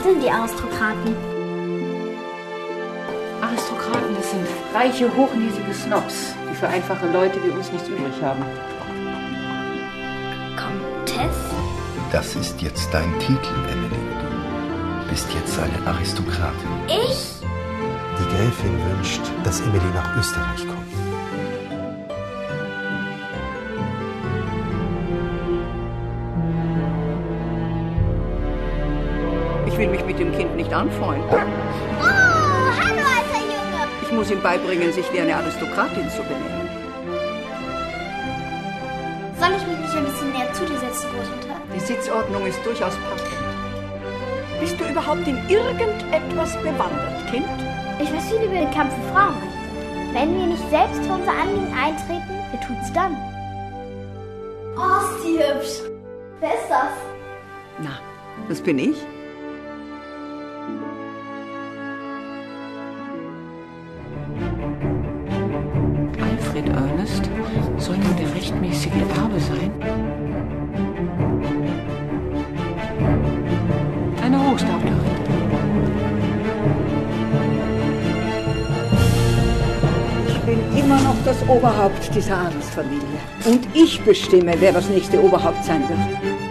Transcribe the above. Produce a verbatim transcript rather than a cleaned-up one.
sind die Aristokraten? Aristokraten, das sind reiche, hochnäsige Snobs, die für einfache Leute wie uns nichts übrig haben. Komtesse? Das ist jetzt dein Titel, Emily. Du bist jetzt eine Aristokratin. Ich? Die Gräfin wünscht, dass Emily nach Österreich kommt. Ich will mich mit dem Kind nicht anfreunden. Oh, hallo, alter Junge! Ich muss ihm beibringen, sich wie eine Aristokratin zu benehmen. Soll ich mich nicht ein bisschen näher zu dir setzen, Großmutter? Die Sitzordnung ist durchaus passend. Bist du überhaupt in irgendetwas bewandert, Kind? Ich weiß viel über den Kampf für Frauenrechte. Wenn wir nicht selbst für unser Anliegen eintreten, wer tut's dann? Oh, ist die hübsch. Wer ist das? Na, das bin ich. Alfred Ernest soll nun der rechtmäßige Erbe sein. Eine Hochstaplerin. Ich bin immer noch das Oberhaupt dieser Adelsfamilie. Und ich bestimme, wer das nächste Oberhaupt sein wird.